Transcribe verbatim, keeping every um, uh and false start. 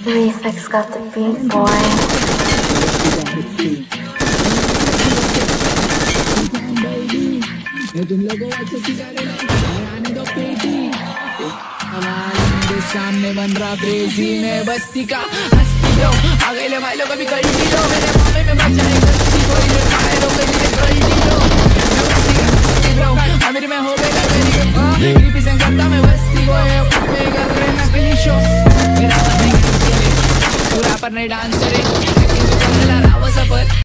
Reflex got the beat, boy. सामने बन रहा क्रेजी में बस्ती का हस्ती लो अगले वालों का भी गलती लो मेरे मामे में बचाए गलती कोई जो खाए लो कहीं से गलती लो मैं बस्ती का हस्ती लो अमीर में हो गया मेरी रिप्रेजेंट करता मैं बस्ती को है अपने कर रहे नकली शो मेरा नहीं पूरा पर नहीं डांस करे लेकिन तो चल रहा वो सफर